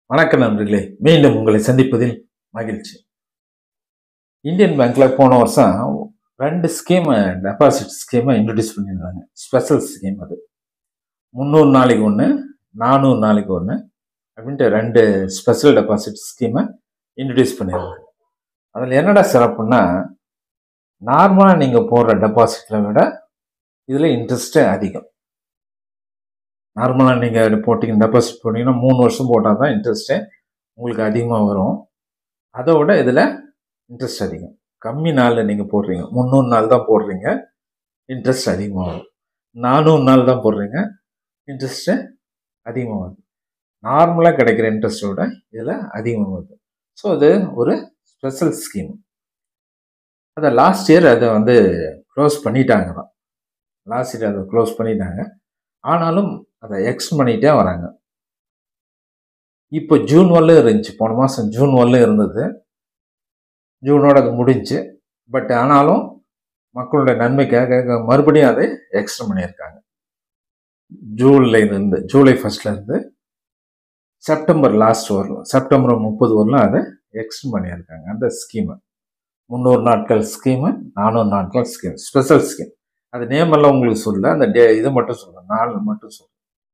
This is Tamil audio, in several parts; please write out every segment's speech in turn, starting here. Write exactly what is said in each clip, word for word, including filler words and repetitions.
வணக்கம் நண்பர்களே, மீண்டும் உங்களை சந்திப்பதில் மகிழ்ச்சி. இந்தியன் பேங்க்ல போன வருஷம் ரெண்டு ஸ்கீம் டெபாசிட் ஸ்கீமை இன்ட்ரடியூஸ் பண்ணியிருந்தாங்க. ஸ்பெஷல் ஸ்கீம் அது. முந்நூறு நாளைக்கு ஒன்று, நானூறு நாளைக்கு ஒன்று அப்படின்ட்டு ரெண்டு ஸ்பெஷல் டெபாசிட் ஸ்கீமை இன்ட்ரடியூஸ் பண்ணியிருந்தாங்க. அதில் என்னடா சிறப்புன்னா, நார்மலாக நீங்கள் போடுற டெபாசிட்டில் விட இதில் இன்ட்ரெஸ்ட்டு அதிகம். நார்மலாக நீங்கள் போட்டிங்க டெபாசிட் போட்டிங்கன்னா மூணு வருஷம் போட்டால் தான் இன்ட்ரெஸ்ட்டு உங்களுக்கு அதிகமாக வரும். அதை விட இதில் இன்ட்ரெஸ்ட் அதிகம். கம்மி நாளில் நீங்கள் போடுறீங்க, முந்நூறு நாள் தான் போடுறீங்க, இன்ட்ரெஸ்ட் அதிகமாக வரும். நானூறு நாள் தான் போடுறீங்க, இன்ட்ரெஸ்ட்டு அதிகமாக வருது. நார்மலாக கிடைக்கிற இன்ட்ரெஸ்ட்டை விட இதில் அதிகமாக வருது. ஸோ அது ஒரு ஸ்பெஷல் ஸ்கீம். அதை லாஸ்ட் இயர் அதை வந்து க்ளோஸ் பண்ணிட்டாங்க தான். லாஸ்ட் இயர் அதை க்ளோஸ் பண்ணிட்டாங்க. ஆனாலும் அதை எக்ஸ்டெண்ட் பண்ணிகிட்டே வராங்க. இப்போ ஜூன் வரலும் இருந்துச்சு. போன மாதம் ஜூன் வரலும் இருந்தது. ஜூனோட அது முடிஞ்சு. பட் ஆனாலும் மக்களுடைய நன்மைக்காக மறுபடியும் அதை எக்ஸ்டெண்ட் பண்ணியிருக்காங்க. ஜூலை இருந்து ஜூலை ஃபர்ஸ்ட்ல இருந்து செப்டம்பர் லாஸ்ட் வரலும், செப்டம்பர் முப்பது வரலும் அதை எக்ஸ்டெண்ட் பண்ணியிருக்காங்க. அந்த ஸ்கீமை முந்நூறு நாட்கள் ஸ்கீமு, நானூறு நாட்கள் ஸ்கீம், ஸ்பெஷல் ஸ்கீம். அது நேம் எல்லாம் உங்களுக்கு சொல்ல, அந்த டே இதை மட்டும் சொல்ல, நாள் மட்டும் சொல்ல.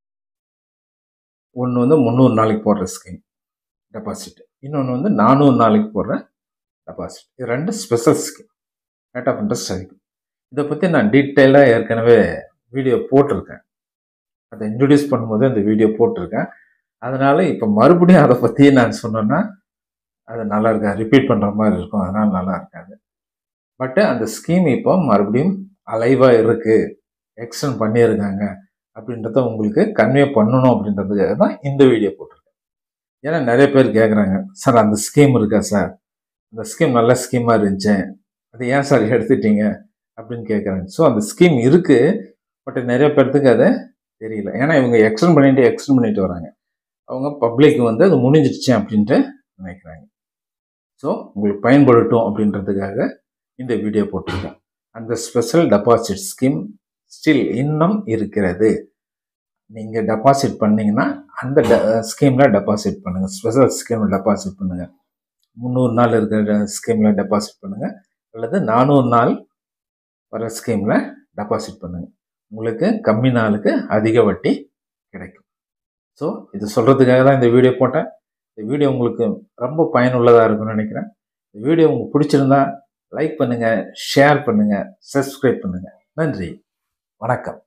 ஒன்று வந்து முந்நூறு நாளைக்கு போடுற ஸ்கீம் டெபாசிட், இன்னொன்று வந்து நானூறு நாளைக்கு போடுற டெபாசிட். இது ரெண்டு special scheme. Rate of interest அதிகம். இதை பற்றி நான் டீட்டெயிலாக ஏற்கனவே வீடியோ போட்டிருக்கேன். அதை இன்ட்ரடியூஸ் பண்ணும்போது அந்த வீடியோ போட்டிருக்கேன். அதனால் இப்போ மறுபடியும் அதை பற்றி நான் சொன்னேன்னா அது நல்லா இருக்கா, ரிப்பீட் பண்ணுற மாதிரி இருக்கும். அதனால் நல்லா இருக்காது. பட்டு அந்த ஸ்கீம் இப்போ மறுபடியும் அலைவாக இருக்குது, எக்ஸ்டெண்ட் பண்ணியிருக்காங்க அப்படின்றத உங்களுக்கு கன்வே பண்ணணும் அப்படின்றதுக்காக தான் இந்த வீடியோ போட்டிருக்கேன். ஏன்னா நிறைய பேர் கேட்குறாங்க, சார் அந்த ஸ்கீம் இருக்கா சார், அந்த ஸ்கீம் நல்ல ஸ்கீமாக இருந்துச்சு, அது ஏன் சார் எடுத்துட்டீங்க அப்படின்னு கேட்குறாங்க. ஸோ அந்த ஸ்கீம் இருக்குது, பட் நிறைய பேர்த்துக்கு அதை தெரியல. ஏன்னா இவங்க எக்ஸ்டெண்ட் பண்ணிட்டு எக்ஸ்டெண்ட் பண்ணிட்டு வராங்க. அவங்க பப்ளிக் வந்து அது முடிஞ்சிடுச்சு அப்படின்ட்டு நினைக்கிறாங்க. ஸோ உங்களுக்கு பயன்படுத்தும் அப்படின்றதுக்காக இந்த வீடியோ போட்டிருக்கேன். அந்த ஸ்பெஷல் டெபாசிட் ஸ்கீம் ஸ்டில் இன்னும் இருக்கிறது. நீங்கள் டெபாசிட் பண்ணீங்கன்னா அந்த ஸ்கீமில் டெபாசிட் பண்ணுங்கள். ஸ்பெஷல் ஸ்கீமில் டெபாசிட் பண்ணுங்கள். முந்நூறு நாள் இருக்கிற ஸ்கீமில் டெபாசிட் பண்ணுங்கள், அல்லது நானூறு நாள் வர ஸ்கீமில் டெபாசிட் பண்ணுங்கள். உங்களுக்கு கம்மி நாளுக்கு அதிக வட்டி கிடைக்கும். ஸோ இது சொல்கிறதுக்காக தான் இந்த வீடியோ போட்டேன். இந்த வீடியோ உங்களுக்கு ரொம்ப பயனுள்ளதாக இருக்கும்னு நினைக்கிறேன். இந்த வீடியோ உங்களுக்கு பிடிச்சிருந்தா லைக் பண்ணுங்கள், ஷேர் பண்ணுங்கள், சப்ஸ்கிரைப் பண்ணுங்கள். நன்றி, வணக்கம்.